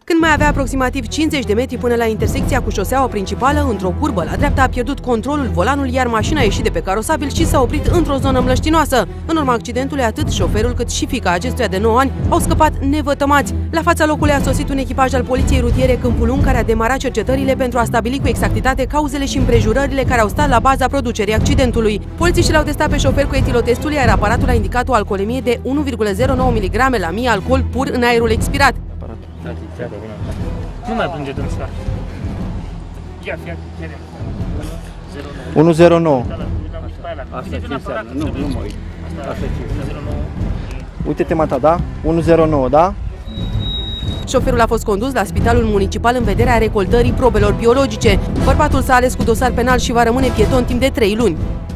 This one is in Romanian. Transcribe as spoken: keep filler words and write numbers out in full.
Când mai avea aproximativ cincizeci de metri până la intersecția cu șoseaua principală, într-o curbă la dreapta a pierdut controlul volanul, iar mașina a ieșit de pe carosabil și s-a oprit într-o zonă mlăștinoasă. În urma accidentului, atât șoferul cât și fiica acestuia de nouă ani au scăpat nevătămați. La fața locului a sosit un echipaj al Poliției Rutiere Câmpul Lung, care a demarat cercetările pentru a stabili cu exactitate cauzele și împrejurările care au stat la baza producerii accidentului. Polițiștii l-au testat pe șofer cu etilotestul, iar aparatul a indicat o alcoolemie de unu virgulă zero nouă miligrame la mie alcool pur în aerul expirat. Nu mai plânge dânsa. Ia, fie, unu zero nouă. Asta ce înseamnă? Nu, nu mă uit. Asta ce Uite-te, mata, da? unu zero nouă, da? Șoferul a fost condus la Spitalul Municipal în vederea recoltării probelor biologice. Bărbatul s-a ales cu dosar penal și va rămâne pieton timp de trei luni.